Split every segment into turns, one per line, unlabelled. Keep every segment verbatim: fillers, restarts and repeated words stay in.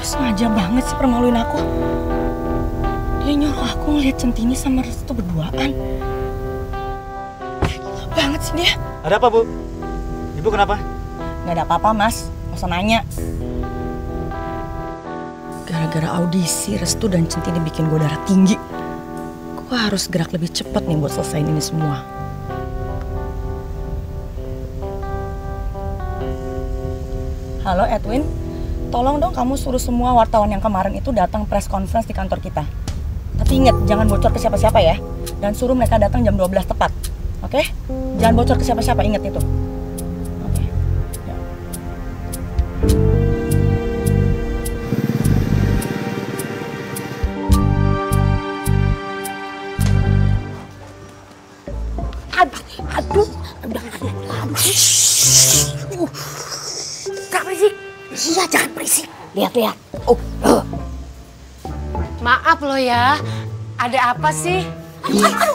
sengaja banget sih permaluin aku. Dia nyuruh aku ngeliat Centini sama Restu berduaan. Gila banget sih dia.
Ada apa, Bu? Ibu kenapa?
Gak ada apa-apa, Mas. Gak usah nanya. Gara-gara audisi, Restu dan Centini bikin gue darah tinggi. Gue harus gerak lebih cepat nih buat selesaiin ini semua. Halo Edwin, tolong dong kamu suruh semua wartawan yang kemarin itu datang press conference di kantor kita. Tapi ingat, jangan bocor ke siapa-siapa ya. Dan suruh mereka datang jam dua belas tepat. Oke? Jangan bocor ke siapa-siapa, ingat itu. Oke. Ya. Aduh, aduh, udah, aduh, aduh. Uh. Gak berisik. Iya, jangan berisik. Lihat-lihat. Oh, uh.
Maaf loh ya, ada apa sih?
Aduh, aduh,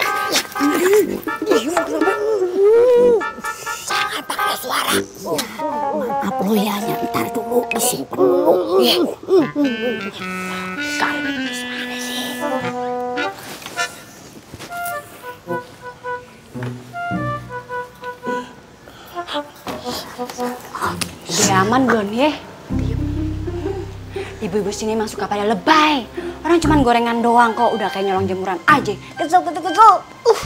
aduh. Jangan pakai suara. Maaf lo ya, ntar dulu disimpan dulu. Ya. Kalian gimana sih?
Udah aman belum ya? Ibu-ibu sini emang suka pada lebay. Orang cuman gorengan doang kok, udah kayak nyolong jemuran aja. Kesel, kesel, kesel. Uh.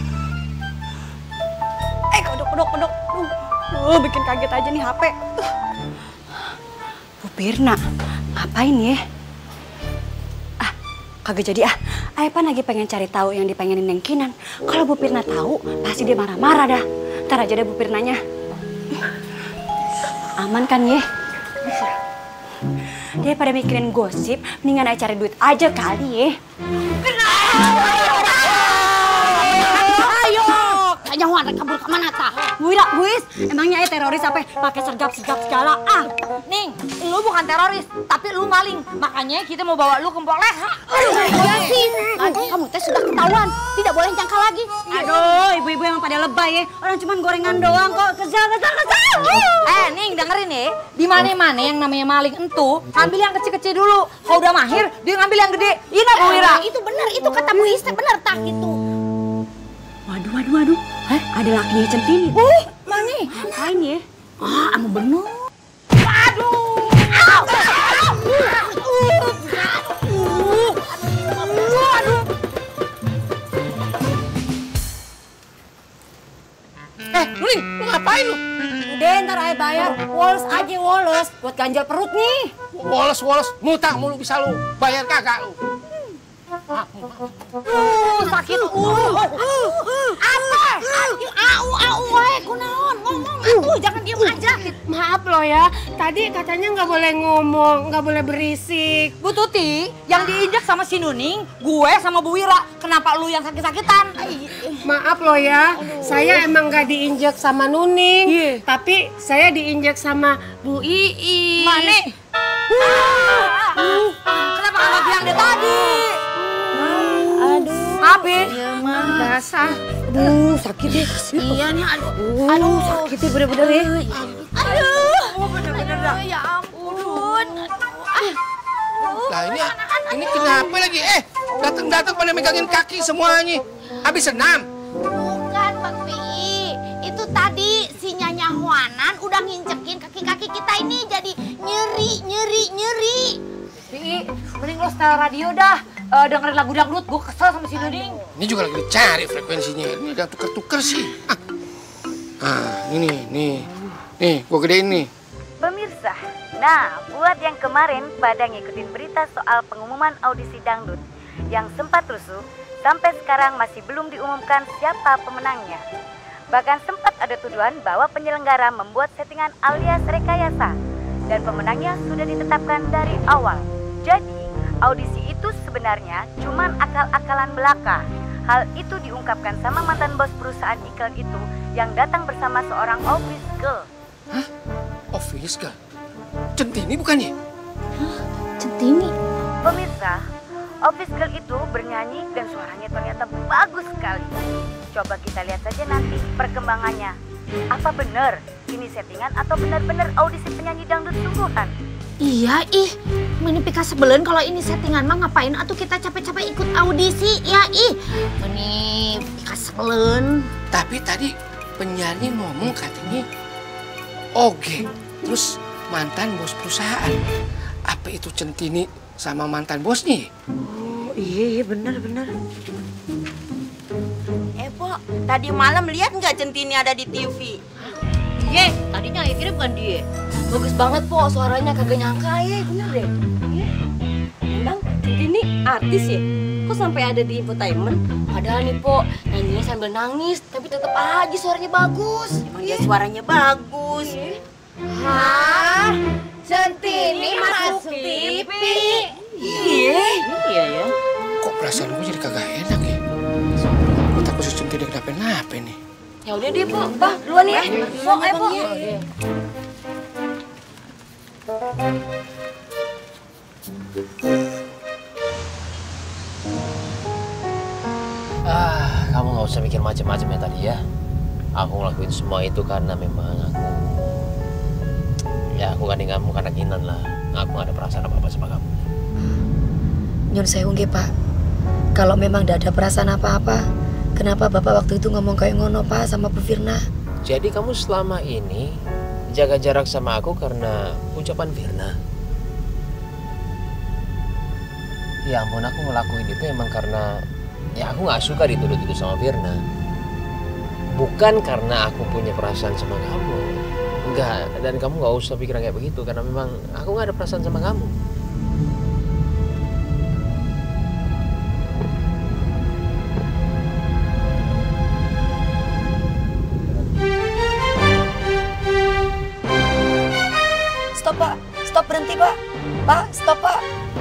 Eh, kodok, kodok, kodok. Uh. Uh, bikin kaget aja nih H P. Uh. Bu Pirna, ngapain ya? Ah, kagak jadi ah. Aipan lagi pengen cari tahu yang dipengenin Neng Kinan. Kalau Bu Pirna tahu, pasti dia marah-marah dah. Ntar aja deh Bu Pirnanya. Aman kan ya? Daripada mikirin gosip, mendingan aja cari duit aja kali ya. Ayo! Kayaknya Wan kabur kemana tah? Wira, Buis, emangnya ya teroris apa? Pakai sergap-sergap segala ah.
Ning, lu bukan teroris, tapi lu maling. Makanya kita mau bawa lu ke Polres.
Iya sih. Lagi kamu teh sudah ketahuan, tidak boleh jangka lagi. Aduh, ibu-ibu emang pada lebay ya. Orang cuma gorengan doang kok. Kesal, kesal, kesal.
Eh, Ning, dengerin nih. Di mana-mana yang namanya maling entu, ambil yang kecil-kecil dulu. Kalau udah mahir, dia ngambil yang gede. Iya Bu Wira?
Itu benar, itu kata Bu Iste benar tah itu. Waduh, waduh, waduh. Hah? Ada lakinya Centini.
Uh, mana?
Ngapain ya?
Ah, anu bener. Aduh! Au!
Eh, Nuling, lu ngapain lu?
Udah, ntar aja bayar. Woles aja, woles. Buat ganjal perut nih.
Woles, woles, ngutang mulu bisa lu. Bayar kagak lu.
Uh, sakit. Uh, apa?
Au, au, wae, kunaon. Ngomong, atuh, jangan diem aja.
Maaf loh ya, tadi katanya nggak boleh ngomong, nggak boleh berisik.
Bu Tuti, yang diinjak sama si Nuning, gue sama Bu Wira. Kenapa lu yang sakit-sakitan?
Maaf loh ya, saya emang nggak diinjak sama Nuning,
Iya.
tapi saya diinjak sama Bu Ii.
Mana? Uh, kenapa nggak bilang dari tadi?
Aduh.
Apa?
Ya mah basah.
Aduh, sakit deh.
Iya nih, aduh.
Aduh, sakit deh bener-bener ya.
Aduh. Oh, bener-bener dah. Ya ampun.
Lah ini, ini kenapa lagi? Eh, datang-datang pada megangin kaki semuanya. Habis senam.
Bukan, Bang Pi. Itu tadi si Nyanya Huanan udah nginjekin kaki-kaki kita ini jadi nyeri, nyeri, nyeri.
Pi, mending lo setel radio dah. Uh, dengerin lagu dangdut, gue kesel sama si Nuning.
Ini juga lagi dicari frekuensinya. Ini agak tuker-tuker sih. Ah, ah ini, nih. Nih, gua gedein nih.
Pemirsa, nah buat yang kemarin pada ngikutin berita soal pengumuman audisi dangdut yang sempat rusuh, sampai sekarang masih belum diumumkan siapa pemenangnya. Bahkan sempat ada tuduhan bahwa penyelenggara membuat settingan alias rekayasa dan pemenangnya sudah ditetapkan dari awal. Jadi, audisi itu sebenarnya cuman akal-akalan belaka. Hal itu diungkapkan sama mantan bos perusahaan iklan itu yang datang bersama seorang office girl.
Hah? Office girl? Centini bukannya?
Hah? Centini?
Pemirsa, office girl itu bernyanyi dan suaranya ternyata bagus sekali. Coba kita lihat saja nanti perkembangannya. Apa benar ini settingan atau benar-benar audisi penyanyi dangdut sungguhan?
Iya ih, ini pika sebelen kalau ini settingan mah ngapain atuh kita capek-capek ikut audisi ya ih. Ini pika sebelen.
Tapi tadi penyanyi ngomong katanya oke, terus mantan bos perusahaan. Apa itu Centini sama mantan bosnya?
Oh iya iya bener bener.
Eh, Po, tadi malam lihat nggak Centini ada di T V?
Iya, tadinya akhirnya bukan dia. Bagus banget Po, suaranya kagak nyangka ya, bener deh.
Bang, ini artis ya? Kok sampai ada di infotainment?
Padahal nih Po, nyanyinya sambil nangis, tapi tetap aja suaranya bagus.
Emang dia suaranya bagus.
Hah? Centini masuk T V? Iya. Iya ya.
Kok perasaan gue jadi kagak enak ya? Gue takut si Centini kenapa-napa nih.
Ya udah deh Po, Pak, duluan ya. Po, ayo Po.
Ah, kamu nggak usah mikir macam-macam ya tadi ya. Aku ngelakuin semua itu karena memang aku, ya aku gandeng kamu karena Kinan lah. Aku gak ada perasaan apa-apa sama kamu.
Nyun sewu nggih Pak. Kalau memang tidak ada perasaan apa-apa, kenapa Bapak waktu itu ngomong kayak ngono Pak sama Bu Firna?
Jadi kamu selama ini jaga jarak sama aku karena ucapan Firna? Ya ampun, aku ngelakuin itu emang karena ya aku gak suka dituduh-tuduh sama Firna. Bukan karena aku punya perasaan sama kamu. Enggak, dan kamu gak usah pikiran kayak begitu karena memang aku gak ada perasaan sama kamu.
Stop Pak, stop berhenti Pak. Pak, stop Pak.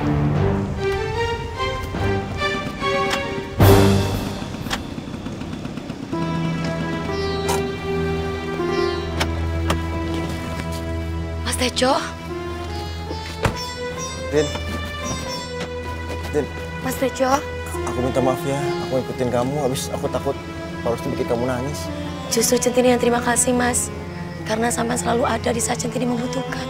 Mas Tejo.
Din. Din.
Mas Tejo.
Aku minta maaf ya, aku ikutin kamu, habis aku takut harus bikin kamu nangis.
Justru Centini yang terima kasih Mas. Karena sampai selalu ada di saat Centini membutuhkan.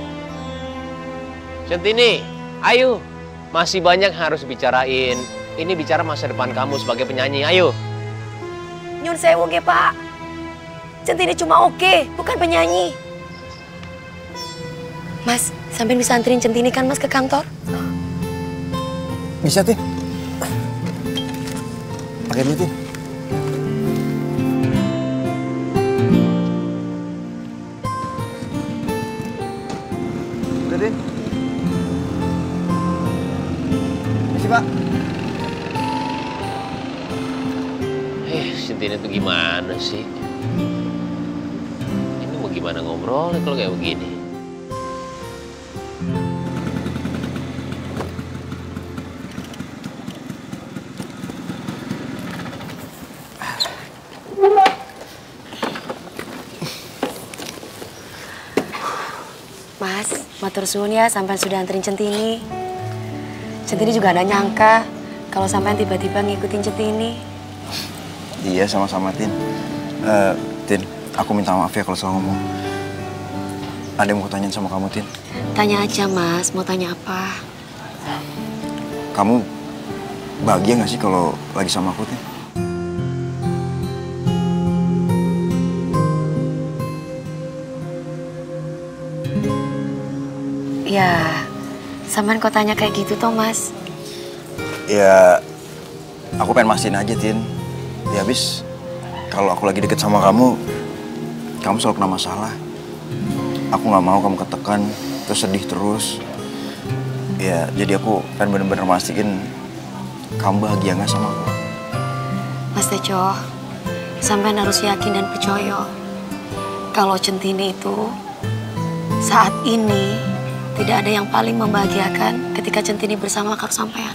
Centini, ayo. Masih banyak harus bicarain. Ini bicara masa depan kamu sebagai penyanyi, ayo.
Nyun sewu nggih Pak. Centini cuma oke, bukan penyanyi. Mas, sampai bisa anterin Centini kan Mas ke kantor?
Bisa, Tin. Pakai dulu, Tin. Udah, Tin. Misi, Pak.
Eh, Centini tuh gimana sih? Ini mau gimana ngobrolnya kalau kayak begini?
Mas, matur suwun ya sampai sudah anterin Centini. Centini juga ada nyangka kalau sampai tiba-tiba ngikutin Centini.
Iya, sama-sama, Tin. Uh, Tin, aku minta maaf ya kalau salah ngomong. Ada yang mau tanyain sama kamu, Tin.
Tanya aja, Mas. Mau tanya apa?
Kamu bahagia nggak sih kalau lagi sama aku, Tin?
Ya, sampean kok tanya kayak gitu toh, Mas?
Ya, aku pengen mastiin aja, Tin. Ya habis, kalau aku lagi deket sama kamu, kamu selalu kena masalah. Aku nggak mau kamu ketekan, terus sedih terus. Ya, jadi aku pengen bener-bener mastiin kamu bahagia nggak sama aku.
Mas Tejo, sampean harus yakin dan percaya kalau Centini itu saat ini tidak ada yang paling membahagiakan ketika Centini bersama karo sampean.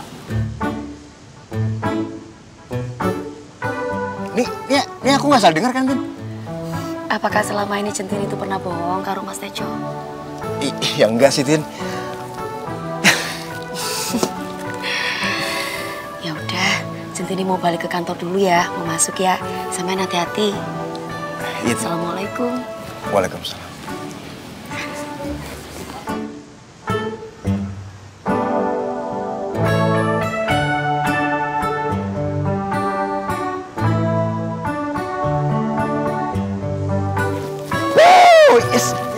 Nih, nih, nih aku nggak salah dengar kan, Tin?
Apakah selama ini Centini itu pernah bohong karo Mas Tejo?
I ya enggak sih, Tin.
Ya udah, Centini mau balik ke kantor dulu ya, mau masuk ya. Sampean hati-hati.
Iya.
Assalamualaikum.
Waalaikumsalam.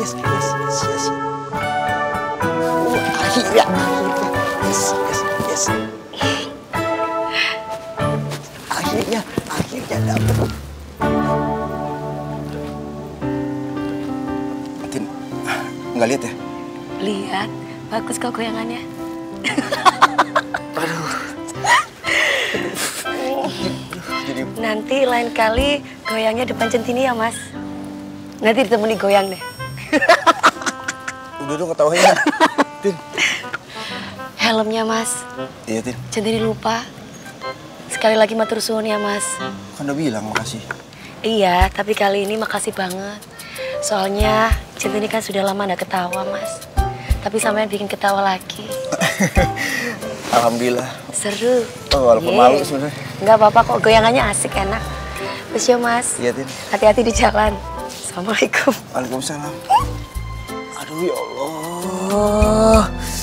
yes, yes, yes, yes. Uh, akhirnya, akhirnya, yes, yes, yes. Akhirnya, akhirnya dapet. Tin, nggak lihat ya?
Lihat, bagus kok goyangannya. Nanti lain kali goyangnya depan centini ya, Mas. Nanti ditemani goyang deh.
Udah dong ketawanya. Tin.
Helmnya, Mas.
Iya, Tin.
Centini lupa. Sekali lagi matur suwun ya, Mas.
Kan udah bilang makasih.
Iya, tapi kali ini makasih banget. Soalnya centini kan sudah lama nggak ketawa, Mas. Tapi sampean bikin ketawa lagi.
Alhamdulillah.
Seru.
Oh, walaupun
Yeay.
malu sebenarnya.
Nggak apa-apa kok, goyangannya asik, enak. Terus ya, Mas.
Iya, Tin.
Hati-hati di jalan. Assalamualaikum.
Waalaikumsalam. Aduh, ya Allah.